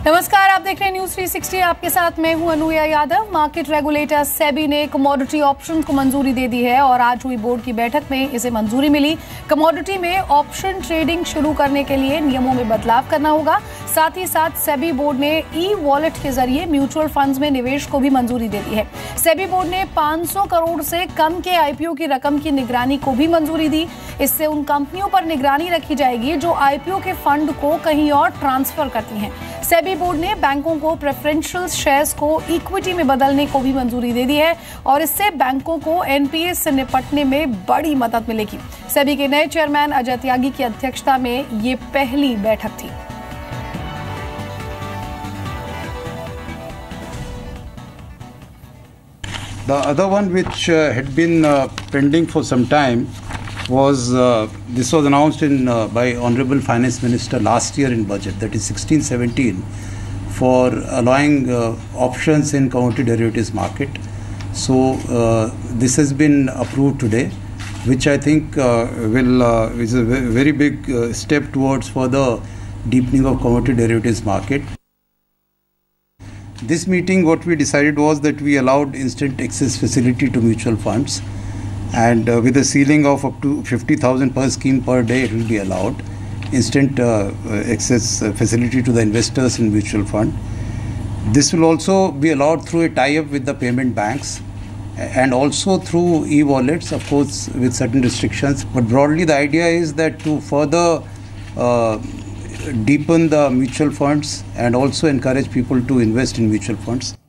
नमस्कार, आप देख रहे हैं न्यूज 360। आपके साथ मैं हूं अनुया यादव। मार्केट रेगुलेटर सेबी ने कमोडिटी ऑप्शन को मंजूरी दे दी है और आज हुई बोर्ड की बैठक में इसे मंजूरी मिली। कमोडिटी में ऑप्शन ट्रेडिंग शुरू करने के लिए नियमों में बदलाव करना होगा। साथ ही साथ सेबी बोर्ड ने ई वॉलेट के जरिए म्यूचुअल फंड्स में निवेश को भी मंजूरी दे दी है। सेबी बोर्ड ने 500 करोड़ से कम के आईपीओ की रकम की निगरानी को भी मंजूरी दी। इससे उन कंपनियों पर निगरानी रखी जाएगी जो आईपीओ के फंड को कहीं और ट्रांसफर करती हैं। सेबी बोर्ड ने बैंकों को प्रेफरेंशियल शेयर्स को इक्विटी में बदलने को भी मंजूरी दे दी है और इससे बैंकों को एनपीए से निपटने में बड़ी मदद मिलेगी। सेबी के नए चेयरमैन अजय त्यागी की अध्यक्षता में ये पहली बैठक थी। The other one which had been pending for some time was this was announced by Honorable Finance Minister last year in budget, that is 16-17, for allowing options in commodity derivatives market. So this has been approved today, which I think is a very big step towards further deepening of commodity derivatives market. This meeting, what we decided was that we allowed instant access facility to mutual funds, and with a ceiling of up to 50,000 per scheme per day, it will be allowed instant access facility to the investors in mutual fund. This will also be allowed through a tie-up with the payment banks and also through e-wallets, of course, with certain restrictions. But broadly, the idea is that to further deepen the mutual funds and also encourage people to invest in mutual funds.